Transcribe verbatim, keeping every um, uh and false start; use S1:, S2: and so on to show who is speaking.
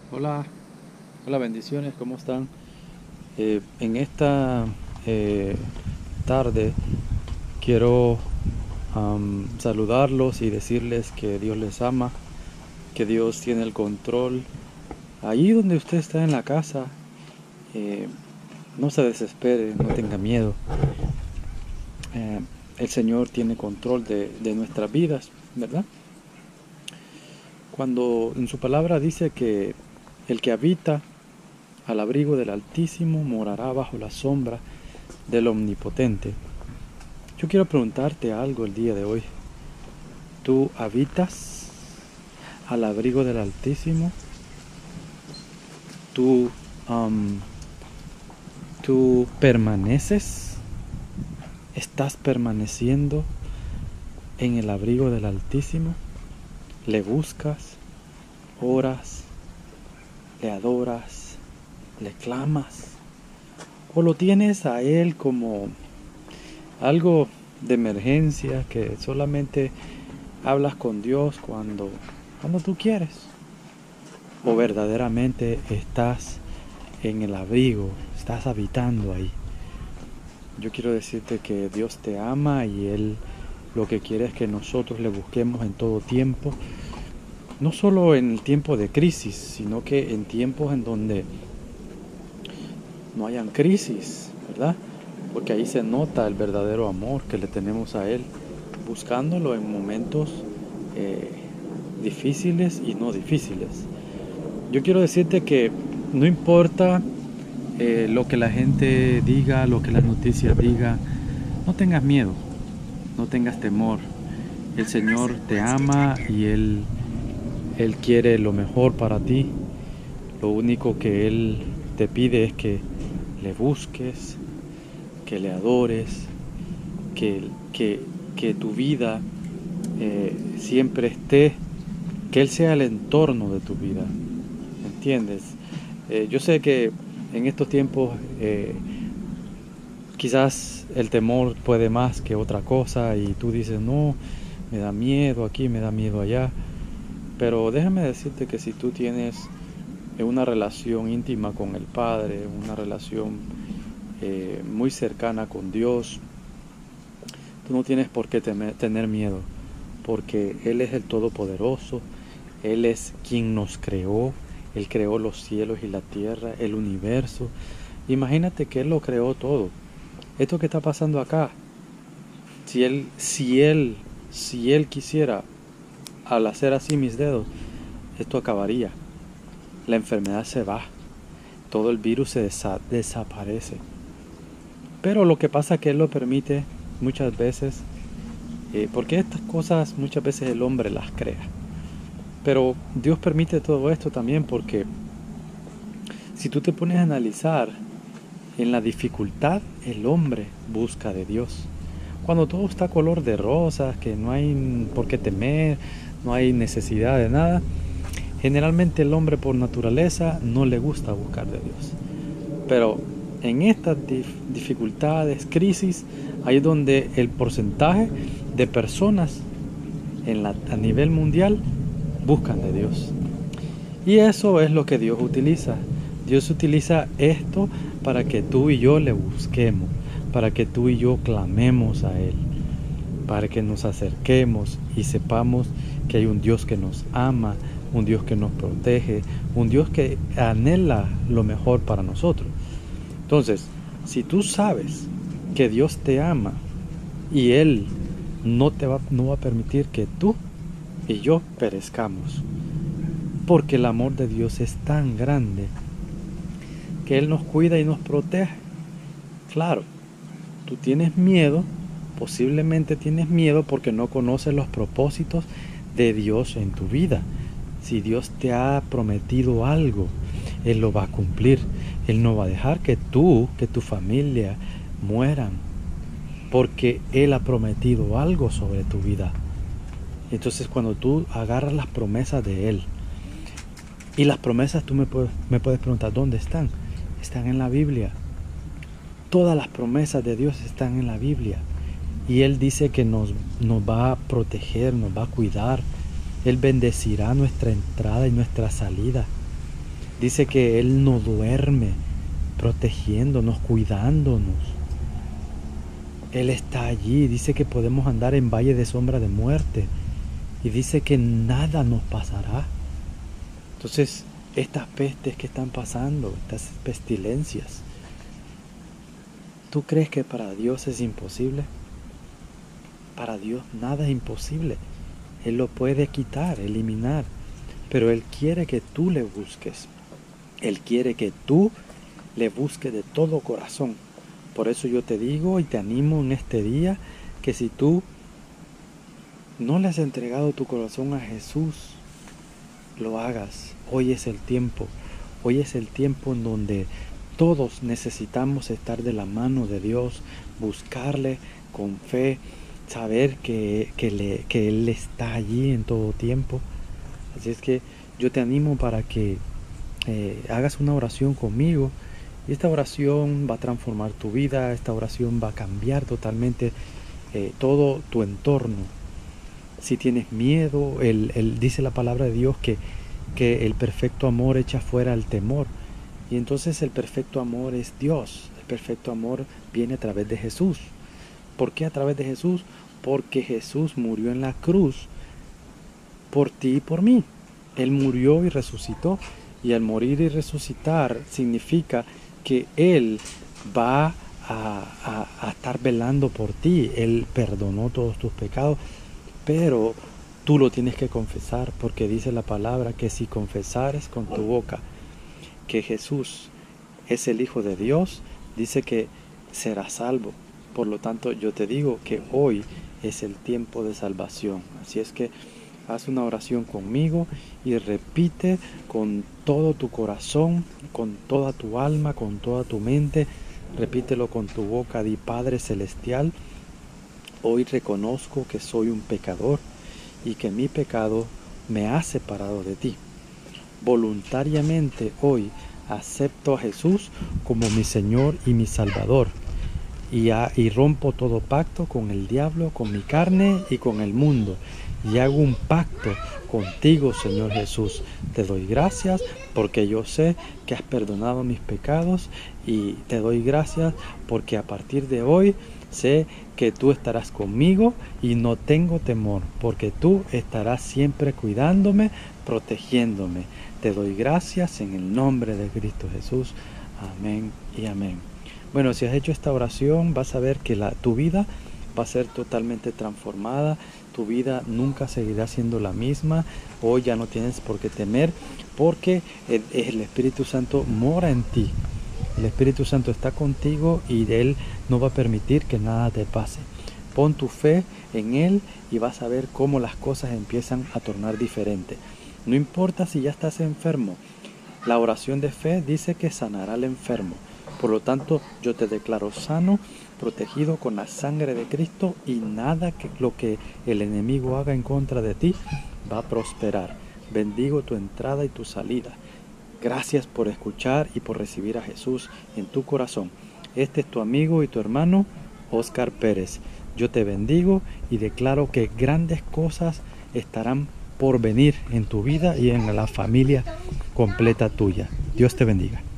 S1: Hola, hola, bendiciones, ¿cómo están? Eh, en esta eh, tarde quiero am, saludarlos y decirles que Dios les ama, que Dios tiene el control. Allí donde usted está en la casa, eh, no se desespere, no tenga miedo. Eh, el Señor tiene control de, de nuestras vidas, ¿verdad? Cuando en su palabra dice que el que habita al abrigo del Altísimo morará bajo la sombra del Omnipotente. Yo quiero preguntarte algo el día de hoy. ¿Tú habitas al abrigo del Altísimo? ¿Tú, um, tú permaneces? ¿Estás permaneciendo en el abrigo del Altísimo? ¿Le buscas? ¿Oras? ¿Le adoras? ¿Le clamas? ¿O lo tienes a Él como algo de emergencia que solamente hablas con Dios cuando, cuando tú quieres? ¿O verdaderamente estás en el abrigo, estás habitando ahí? Yo quiero decirte que Dios te ama y Él lo que quiere es que nosotros le busquemos en todo tiempo, no solo en el tiempo de crisis, sino que en tiempos en donde no hayan crisis, ¿verdad? Porque ahí se nota el verdadero amor que le tenemos a Él, buscándolo en momentos eh, difíciles y no difíciles. Yo quiero decirte que no importa eh, lo que la gente diga, lo que las noticias digan, no tengas miedo, no tengas temor. El Señor te ama y Él, Él quiere lo mejor para ti. Lo único que Él te pide es que le busques, que le adores, que, que, que tu vida eh, siempre esté, que Él sea el entorno de tu vida. ¿Entiendes? Eh, yo sé que en estos tiempos eh, quizás el temor puede más que otra cosa y tú dices, no, me da miedo aquí, me da miedo allá. Pero déjame decirte que si tú tienes una relación íntima con el Padre, una relación eh, muy cercana con Dios, tú no tienes por qué temer, tener miedo, porque Él es el Todopoderoso, Él es quien nos creó, Él creó los cielos y la tierra, el universo. Imagínate que Él lo creó todo. Esto que está pasando acá, si Él, si Él, si Él quisiera, al hacer así mis dedos, esto acabaría. La enfermedad se va, todo el virus se desa desaparece. Pero lo que pasa es que Él lo permite muchas veces, eh, porque estas cosas muchas veces el hombre las crea. Pero Dios permite todo esto también porque si tú te pones a analizar, en la dificultad el hombre busca de Dios. Cuando todo está color de rosas, que no hay por qué temer, no hay necesidad de nada, generalmente el hombre por naturaleza no le gusta buscar de Dios. Pero en estas dif dificultades, crisis, ahí es donde el porcentaje de personas en la, a nivel mundial buscan de Dios. Y eso es lo que Dios utiliza. Dios utiliza esto para que tú y yo le busquemos, para que tú y yo clamemos a Él, para que nos acerquemos y sepamos que hay un Dios que nos ama, un Dios que nos protege, un Dios que anhela lo mejor para nosotros. Entonces, si tú sabes que Dios te ama y Él no te va, no va a permitir que tú y yo perezcamos, porque el amor de Dios es tan grande que Él nos cuida y nos protege. Claro, tú tienes miedo, posiblemente tienes miedo porque no conoces los propósitos de Dios en tu vida. Si Dios te ha prometido algo, Él lo va a cumplir. Él no va a dejar que tú, que tu familia mueran, porque Él ha prometido algo sobre tu vida. Entonces cuando tú agarras las promesas de Él, y las promesas tú me puedes, me puedes preguntar, ¿dónde están? Están en la Biblia. Todas las promesas de Dios están en la Biblia. Y Él dice que nos, nos va a proteger, nos va a cuidar. Él bendecirá nuestra entrada y nuestra salida. Dice que Él no duerme, protegiéndonos, cuidándonos. Él está allí. Dice que podemos andar en valle de sombra de muerte. Y dice que nada nos pasará. Entonces, estas pestes que están pasando, estas pestilencias, ¿tú crees que para Dios es imposible? Para Dios nada es imposible. Él lo puede quitar, eliminar. Pero Él quiere que tú le busques. Él quiere que tú le busques de todo corazón. Por eso yo te digo y te animo en este día que si tú no le has entregado tu corazón a Jesús, lo hagas. Hoy es el tiempo. Hoy es el tiempo en donde todos necesitamos estar de la mano de Dios, buscarle con fe, saber que, que, le, que Él está allí en todo tiempo. Así es que yo te animo para que eh, hagas una oración conmigo. Y esta oración va a transformar tu vida, esta oración va a cambiar totalmente eh, todo tu entorno. Si tienes miedo, el, el, dice la palabra de Dios que, que el perfecto amor echa fuera el temor. Y entonces el perfecto amor es Dios. El perfecto amor viene a través de Jesús. ¿Por qué a través de Jesús? Porque Jesús murió en la cruz por ti y por mí. Él murió y resucitó. Y al morir y resucitar significa que Él va a, a, a estar velando por ti. Él perdonó todos tus pecados, pero tú lo tienes que confesar, porque dice la palabra que si confesares con tu boca que Jesús es el Hijo de Dios, dice que serás salvo. Por lo tanto, yo te digo que hoy es el tiempo de salvación. Así es que haz una oración conmigo y repite con todo tu corazón, con toda tu alma, con toda tu mente. Repítelo con tu boca. Di: Padre Celestial, hoy reconozco que soy un pecador y que mi pecado me ha separado de ti. Voluntariamente hoy acepto a Jesús como mi Señor y mi Salvador. Y, a, y rompo todo pacto con el diablo, con mi carne y con el mundo. Y hago un pacto contigo, Señor Jesús. Te doy gracias porque yo sé que has perdonado mis pecados, y te doy gracias porque a partir de hoy sé que tú estarás conmigo y no tengo temor, porque tú estarás siempre cuidándome, protegiéndome. Te doy gracias en el nombre de Cristo Jesús. Amén y amén. Bueno, si has hecho esta oración, vas a ver que la, tu vida va a ser totalmente transformada. Tu vida nunca seguirá siendo la misma. Hoy ya no tienes por qué temer, porque el, el Espíritu Santo mora en ti. El Espíritu Santo está contigo y Él no va a permitir que nada te pase. Pon tu fe en Él y vas a ver cómo las cosas empiezan a tornar diferentes. No importa si ya estás enfermo. La oración de fe dice que sanará al enfermo. Por lo tanto, yo te declaro sano, protegido con la sangre de Cristo, y nada que lo que el enemigo haga en contra de ti va a prosperar. Bendigo tu entrada y tu salida. Gracias por escuchar y por recibir a Jesús en tu corazón. Este es tu amigo y tu hermano, Oscar Pérez. Yo te bendigo y declaro que grandes cosas estarán por venir en tu vida y en la familia completa tuya. Dios te bendiga.